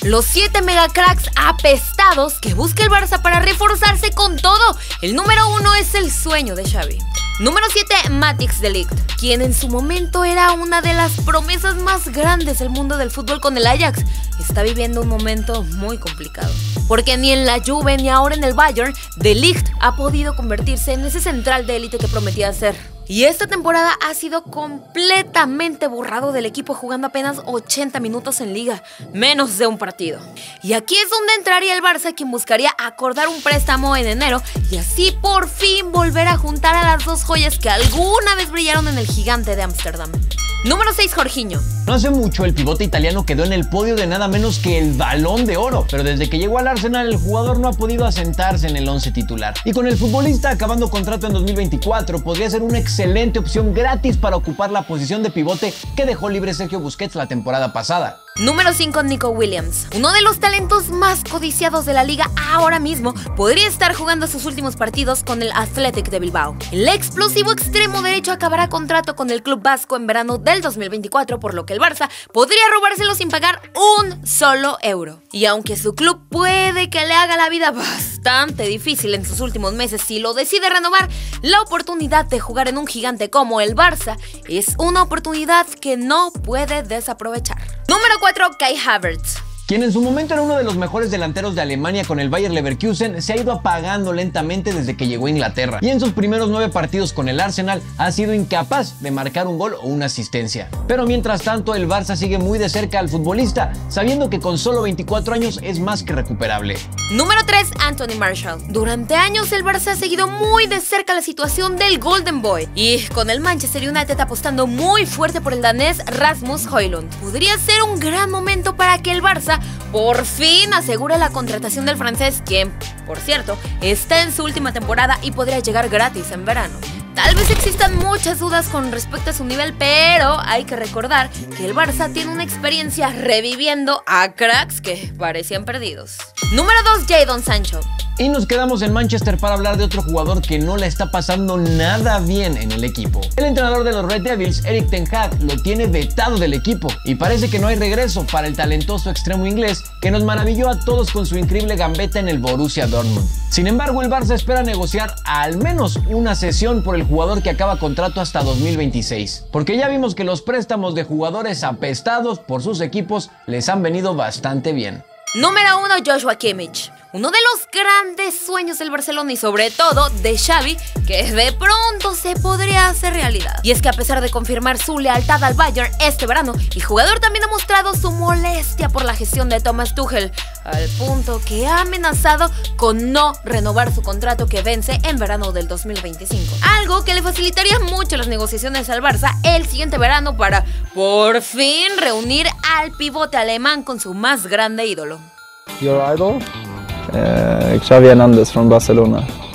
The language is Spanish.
Los 7 megacracks apestados que busca el Barça para reforzarse con todo. El número 1 es el sueño de Xavi. Número 7, Matthijs de Ligt, quien en su momento era una de las promesas más grandes del mundo del fútbol con el Ajax. Está viviendo un momento muy complicado, porque ni en la Juve ni ahora en el Bayern, de Ligt ha podido convertirse en ese central de élite que prometía ser. Y esta temporada ha sido completamente borrado del equipo, jugando apenas 80 minutos en liga, menos de un partido. Y aquí es donde entraría el Barça, quien buscaría acordar un préstamo en enero y así por fin volver a juntar a las dos joyas que alguna vez brillaron en el gigante de Ámsterdam. Número 6, Jorginho. No hace mucho el pivote italiano quedó en el podio de nada menos que el Balón de Oro, pero desde que llegó al Arsenal el jugador no ha podido asentarse en el 11 titular. Y con el futbolista acabando contrato en 2024 podría ser una excelente opción gratis para ocupar la posición de pivote que dejó libre Sergio Busquets la temporada pasada. Número 5, Nico Williams. Uno de los talentos más codiciados de la liga ahora mismo podría estar jugando sus últimos partidos con el Athletic de Bilbao. El explosivo extremo derecho acabará contrato con el club vasco en verano del 2024, por lo que el Barça podría robárselo sin pagar un solo euro. Y aunque su club puede que le haga la vida bastante difícil en sus últimos meses si lo decide renovar, la oportunidad de jugar en un gigante como el Barça es una oportunidad que no puede desaprovechar. Número 4, Kai Havertz, quien en su momento era uno de los mejores delanteros de Alemania con el Bayer Leverkusen, se ha ido apagando lentamente desde que llegó a Inglaterra y en sus primeros 9 partidos con el Arsenal ha sido incapaz de marcar un gol o una asistencia. Pero mientras tanto el Barça sigue muy de cerca al futbolista, sabiendo que con solo 24 años es más que recuperable. Número 3, Anthony Martial. Durante años el Barça ha seguido muy de cerca la situación del Golden Boy y con el Manchester United apostando muy fuerte por el danés Rasmus Højlund. Podría ser un gran momento para que el Barça por fin asegure la contratación del francés, quien, por cierto, está en su última temporada y podría llegar gratis en verano. Tal vez existan muchas dudas con respecto a su nivel, pero hay que recordar que el Barça tiene una experiencia reviviendo a cracks que parecían perdidos. Número 2, Jadon Sancho. Y nos quedamos en Manchester para hablar de otro jugador que no la está pasando nada bien en el equipo. El entrenador de los Red Devils, Erik ten Hag, lo tiene vetado del equipo y parece que no hay regreso para el talentoso extremo inglés que nos maravilló a todos con su increíble gambeta en el Borussia Dortmund. Sin embargo, el Barça espera negociar al menos una cesión por el jugador que acaba contrato hasta 2026, porque ya vimos que los préstamos de jugadores apestados por sus equipos les han venido bastante bien. Número 1, Joshua Kimmich. Uno de los grandes sueños del Barcelona y sobre todo de Xavi, que de pronto se podría hacer realidad. Y es que a pesar de confirmar su lealtad al Bayern este verano, el jugador también ha mostrado su molestia por la gestión de Thomas Tuchel, al punto que ha amenazado con no renovar su contrato que vence en verano del 2025. Algo que le facilitaría mucho las negociaciones al Barça el siguiente verano para por fin reunir al pivote alemán con su más grande ídolo. Your idol? Xavi Hernández from Barcelona.